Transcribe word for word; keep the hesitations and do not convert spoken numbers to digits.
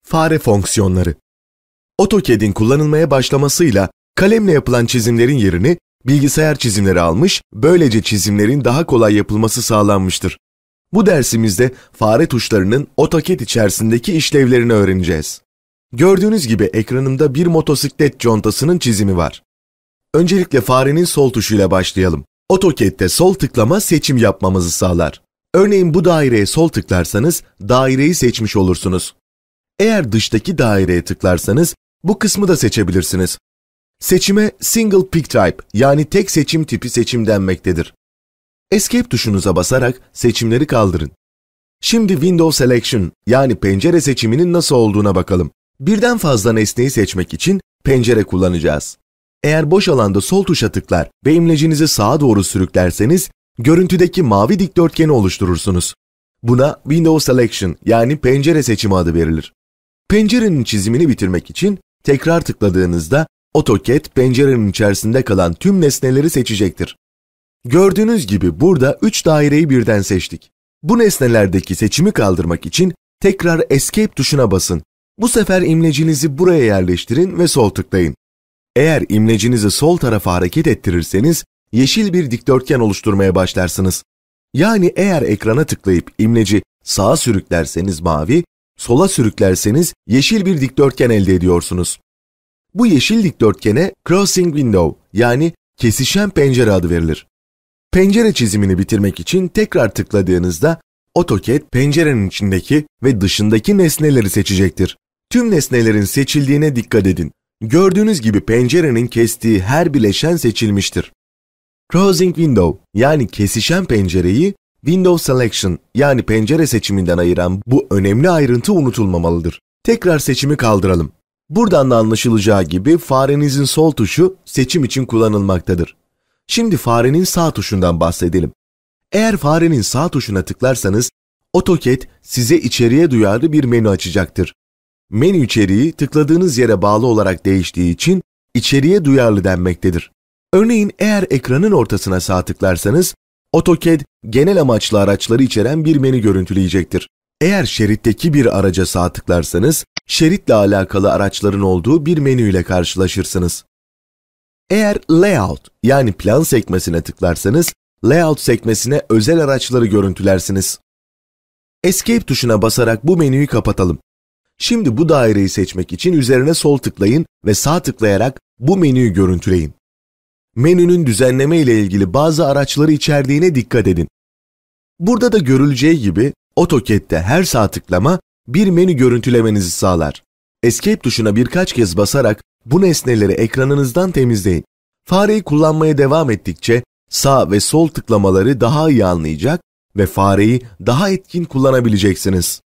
Fare fonksiyonları. AutoCAD'in kullanılmaya başlamasıyla kalemle yapılan çizimlerin yerini bilgisayar çizimleri almış, böylece çizimlerin daha kolay yapılması sağlanmıştır. Bu dersimizde fare tuşlarının AutoCAD içerisindeki işlevlerini öğreneceğiz. Gördüğünüz gibi ekranımda bir motosiklet contasının çizimi var. Öncelikle farenin sol tuşuyla başlayalım. AutoCAD'de sol tıklama seçim yapmamızı sağlar. Örneğin bu daireye sol tıklarsanız daireyi seçmiş olursunuz. Eğer dıştaki daireye tıklarsanız bu kısmı da seçebilirsiniz. Seçime Single Pick Type yani tek seçim tipi seçim denmektedir. Escape tuşunuza basarak seçimleri kaldırın. Şimdi Window Selection yani pencere seçiminin nasıl olduğuna bakalım. Birden fazla nesneyi seçmek için pencere kullanacağız. Eğer boş alanda sol tuşa tıklar ve imlecinizi sağa doğru sürüklerseniz görüntüdeki mavi dikdörtgeni oluşturursunuz. Buna Window Selection yani pencere seçimi adı verilir. Pencerenin çizimini bitirmek için tekrar tıkladığınızda AutoCAD pencerenin içerisinde kalan tüm nesneleri seçecektir. Gördüğünüz gibi burada üç daireyi birden seçtik. Bu nesnelerdeki seçimi kaldırmak için tekrar Escape tuşuna basın. Bu sefer imlecinizi buraya yerleştirin ve sol tıklayın. Eğer imlecinizi sol tarafa hareket ettirirseniz yeşil bir dikdörtgen oluşturmaya başlarsınız. Yani eğer ekrana tıklayıp imleci sağa sürüklerseniz mavi, sola sürüklerseniz yeşil bir dikdörtgen elde ediyorsunuz. Bu yeşil dikdörtgene Crossing Window yani kesişen pencere adı verilir. Pencere çizimini bitirmek için tekrar tıkladığınızda AutoCAD pencerenin içindeki ve dışındaki nesneleri seçecektir. Tüm nesnelerin seçildiğine dikkat edin. Gördüğünüz gibi pencerenin kestiği her bileşen seçilmiştir. Crossing Window yani kesişen pencereyi Window Selection yani pencere seçiminden ayıran bu önemli ayrıntı unutulmamalıdır. Tekrar seçimi kaldıralım. Buradan da anlaşılacağı gibi farenizin sol tuşu seçim için kullanılmaktadır. Şimdi farenin sağ tuşundan bahsedelim. Eğer farenin sağ tuşuna tıklarsanız AutoCAD size içeriye duyarlı bir menü açacaktır. Menü içeriği tıkladığınız yere bağlı olarak değiştiği için içeriye duyarlı denmektedir. Örneğin eğer ekranın ortasına sağ tıklarsanız AutoCAD genel amaçlı araçları içeren bir menü görüntüleyecektir. Eğer şeritteki bir araca sağ tıklarsanız şeritle alakalı araçların olduğu bir menü ile karşılaşırsınız. Eğer Layout yani plan sekmesine tıklarsanız Layout sekmesine özel araçları görüntülersiniz. Escape tuşuna basarak bu menüyü kapatalım. Şimdi bu daireyi seçmek için üzerine sol tıklayın ve sağ tıklayarak bu menüyü görüntüleyin. Menünün düzenleme ile ilgili bazı araçları içerdiğine dikkat edin. Burada da görüleceği gibi AutoCAD'de her sağ tıklama bir menü görüntülemenizi sağlar. Escape tuşuna birkaç kez basarak bu nesneleri ekranınızdan temizleyin. Fareyi kullanmaya devam ettikçe sağ ve sol tıklamaları daha iyi anlayacak ve fareyi daha etkin kullanabileceksiniz.